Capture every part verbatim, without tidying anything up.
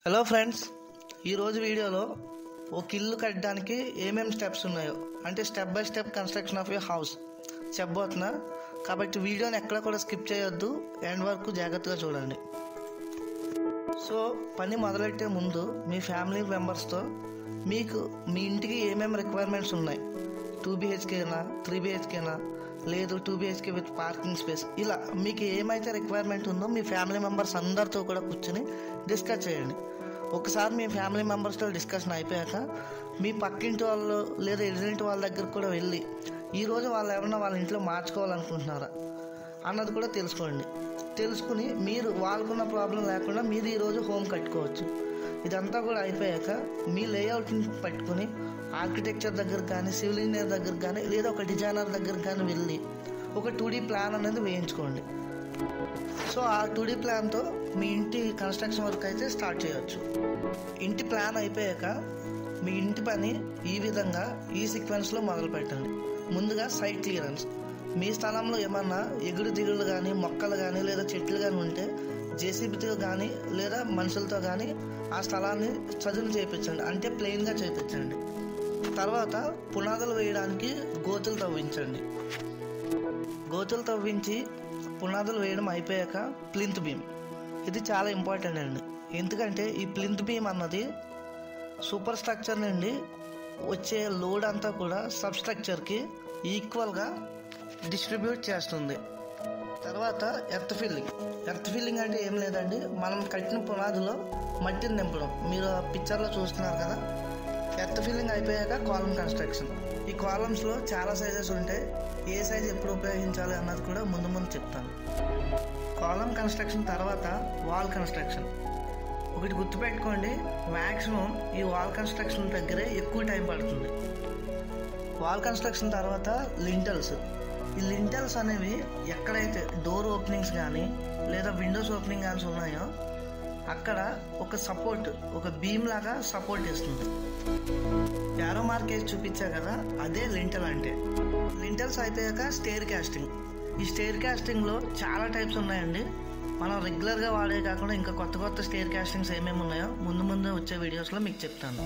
Hello friends, ఈరోజు వీడియోలో ఒక ఇల్లు కట్టడానికి ఏమేమి స్టెప్స్ ఉన్నాయో అంటే step by step construction of your house చెప్పబోతున్నా. కాబట్టి వీడియోని ఎక్కడ కూడా స్కిప్ చేయొద్దు, ఎండ్ వరకు జాగ్రత్తగా చూడండి. సో పని మొదలెట్టే ముందు మీ ఫ్యామిలీ మెంబర్స్తో మీకు మీ ఇంటికి ఏమేమి రిక్వైర్మెంట్స్ ఉన్నాయి, టూ బిహెచ్కేనా త్రీ బిహెచ్కేనా లేదు two BHK with parking space, ఇలా మీకు ఏమైతే రిక్వైర్మెంట్ ఉందో మీ ఫ్యామిలీ మెంబర్స్ అందరితో కూడా కూర్చొని డిస్కస్ చేయండి. ఒకసారి మీ ఫ్యామిలీ మెంబర్స్తో డిస్కషన్ అయిపోయాక మీ పక్కింటి వాళ్ళు లేదా ఎదురింటి వాళ్ళ దగ్గర కూడా వెళ్ళి ఈరోజు వాళ్ళు ఏమన్నా వాళ్ళ ఇంట్లో మార్చుకోవాలనుకుంటున్నారా అన్నది కూడా తెలుసుకోండి. తెలుసుకుని మీరు వాళ్ళకున్న ప్రాబ్లం లేకుండా మీరు ఈరోజు హోమ్ కట్టుకోవచ్చు. ఇదంతా కూడా అయిపోయాక మీ లేఅవుట్ని పట్టుకుని ఆర్కిటెక్చర్ దగ్గర కానీ సివిల్ ఇంజనీర్ దగ్గర కానీ లేదా ఒక డిజైనర్ దగ్గర కానీ వెళ్ళి ఒక టూ డీ ప్లాన్ అనేది వేయించుకోండి. సో ఆ టూ డీ ప్లాన్తో మీ ఇంటి కన్స్ట్రక్షన్ వర్క్ అయితే స్టార్ట్ చేయవచ్చు. ఇంటి ప్లాన్ అయిపోయాక మీ ఇంటి పని ఈ విధంగా ఈ సీక్వెన్స్లో మొదలు పెట్టండి. ముందుగా సైట్ క్లియరెన్స్. మీ స్థలంలో ఏమన్నా ఎగుడు దిగుళ్ళు కానీ మొక్కలు కానీ లేదా చెట్లు కానీ ఉంటే జేసీబీతో కానీ లేదా మనుషులతో కానీ ఆ స్థలాన్ని చదును చేయించండి, అంటే ప్లెయిన్గా చేయించండి. తర్వాత పునాదులు వేయడానికి గోతులు తవ్వించండి. గోతులు తవ్వించి పునాదులు వేయడం అయిపోయాక ప్లింత్ బీమ్, ఇది చాలా ఇంపార్టెంట్ అండి. ఎందుకంటే ఈ ప్లింత్ బీమ్ అన్నది సూపర్ స్ట్రక్చర్ నుండి వచ్చే లోడ్ అంతా కూడా సబ్ స్ట్రక్చర్కి ఈక్వల్గా డిస్ట్రిబ్యూట్ చేస్తుంది. తర్వాత ఎర్త్ ఫిల్లింగ్. ఎర్త్ ఫిల్లింగ్ అంటే ఏం లేదండి, మనం కట్టిన పునాదిలో మట్టిని నింపడం. మీరు ఆ పిక్చర్లో చూస్తున్నారు కదా. ఎర్త్ ఫిల్లింగ్ అయిపోయాక కాలమ్ కన్స్ట్రక్షన్. ఈ కాలమ్స్లో చాలా సైజెస్ ఉంటాయి, ఏ సైజ్ ఎప్పుడు ఉపయోగించాలి అన్నది కూడా ముందు ముందు చెప్తాను. కాలమ్ కన్స్ట్రక్షన్ తర్వాత వాల్ కన్స్ట్రక్షన్. ఒకటి గుర్తుపెట్టుకోండి, మ్యాక్సిమం ఈ వాల్ కన్స్ట్రక్షన్ దగ్గరే ఎక్కువ టైం పడుతుంది. వాల్ కన్స్ట్రక్షన్ తర్వాత లింటల్స్. ఈ లింటల్స్ అనేవి ఎక్కడైతే డోర్ ఓపెనింగ్స్ కానీ లేదా విండోస్ ఓపెనింగ్ కానీ ఉన్నాయో అక్కడ ఒక సపోర్ట్, ఒక బీమ్ లాగా సపోర్ట్ ఇస్తుంది. యారో మార్క్ వేసి చూపించా కదా, అదే లింటల్ అంటే. లింటల్స్ అయిపోయాక స్టేర్ కాస్టింగ్. ఈ స్టేర్ కాస్టింగ్లో చాలా టైప్స్ ఉన్నాయండి. మనం రెగ్యులర్గా వాడే కాకుండా ఇంకా కొత్త కొత్త స్టేర్ కాస్టింగ్స్ ఏమేమి ఉన్నాయో ముందు ముందు వచ్చే వీడియోస్లో మీకు చెప్తాను.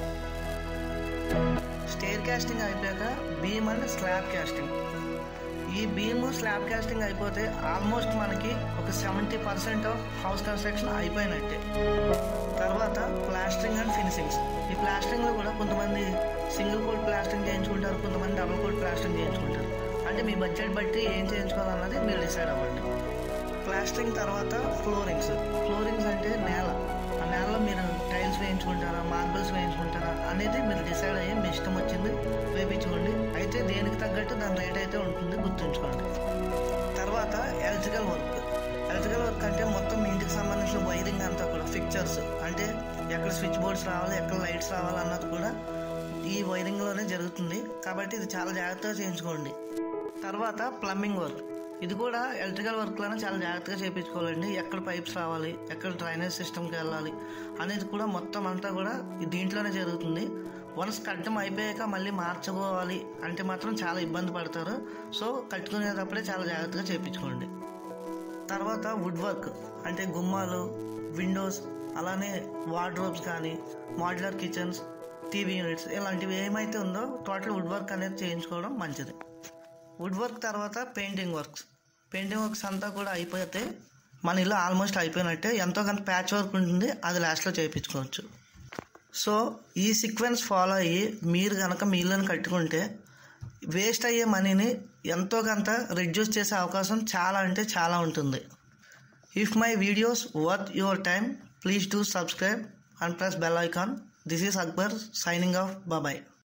స్టేర్ కాస్టింగ్ అయిపోయాక బీమ్ అండ్ స్లాబ్ కాస్టింగ్. ఈ బీమ్ స్లాబ్ కాస్టింగ్ అయిపోతే ఆల్మోస్ట్ మనకి ఒక seventy percent of house construction అయిపోయినట్టే. తర్వాత ప్లాస్టరింగ్ అండ్ ఫినిషింగ్స్. ఈ ప్లాస్టరింగ్లో కూడా కొంతమంది సింగిల్ కోట్ ప్లాస్టరింగ్ చేయించుకుంటారు, కొంతమంది డబుల్ కోట్ ప్లాస్టరింగ్ చేయించుకుంటారు. అంటే మీ బడ్జెట్ బట్టి ఏం చేయించుకోవాలన్నది మీరు డిసైడ్ అవ్వండి. ప్లాస్టరింగ్ తర్వాత ఫ్లోరింగ్స్. ఫ్లోరింగ్స్ అంటే నేల. ఆ నేలలో మీరు టైల్స్ వేయించుకుంటారా, మార్బుల్స్ వేయించుకుంటారా అనేది మీరు డిసైడ్ అయ్యి మీ ఇష్టం వచ్చింది వేయించుకోండి. అయితే దేనికి తగ్గట్టు దాని రేట్ అయితే ఉంటుంది, గుర్తుంచుకోండి. తర్వాత ఎలక్ట్రికల్ వర్క్. ఎలక్ట్రికల్ వర్క్ అంటే మొత్తం మీ ఇంటికి సంబంధించిన వైరింగ్ అంతా కూడా ఫిక్చర్స్, అంటే ఎక్కడ స్విచ్ బోర్డ్స్ రావాలి, ఎక్కడ లైట్స్ రావాలి అన్నది కూడా ఈ వైరింగ్లోనే జరుగుతుంది. కాబట్టి ఇది చాలా జాగ్రత్తగా చేయించుకోండి. తర్వాత ప్లంబింగ్ వర్క్. ఇది కూడా ఎలక్ట్రికల్ వర్క్లోనే చాలా జాగ్రత్తగా చేయించుకోవాలండి. ఎక్కడ పైప్స్ రావాలి, ఎక్కడ డ్రైనేజ్ సిస్టమ్కి వెళ్ళాలి అనేది కూడా మొత్తం అంతా కూడా దీంట్లోనే జరుగుతుంది. వన్స్ కట్టడం అయిపోయాక మళ్ళీ మార్చుకోవాలి అంటే మాత్రం చాలా ఇబ్బంది పడతారు. సో కట్టుకునేటప్పుడే చాలా జాగ్రత్తగా చేయించుకోండి. తర్వాత వుడ్ వర్క్ అంటే గుమ్మాలు, విండోస్, అలానే వార్డ్రోబ్స్ కానీ మాడ్యులర్ కిచెన్స్, టీవీ యూనిట్స్, ఇలాంటివి ఏమైతే ఉందో టోటల్ వుడ్ వర్క్ అనేది చేయించుకోవడం మంచిది. వుడ్ వర్క్ తర్వాత పెయింటింగ్ వర్క్స్. పెయింటింగ్ వర్క్స్ అంతా కూడా అయిపోతే మన ఇల్లు ఆల్మోస్ట్ అయిపోయినట్టే. ఎంతో కొంత ప్యాచ్ వర్క్ ఉంటుంది, అది లాస్ట్లో చేయించుకోవచ్చు. సో ఈ సీక్వెన్స్ ఫాలో అయ్యి మీరు కనుక మీ ఇల్లుని కట్టుకుంటే వేస్ట్ అయ్యే మనీని ఎంతో కొంత రిడ్యూస్ చేసే అవకాశం చాలా అంటే చాలా ఉంటుంది. If my videos worth your time, please do subscribe and press bell icon. This is Akbar signing off. Bye bye.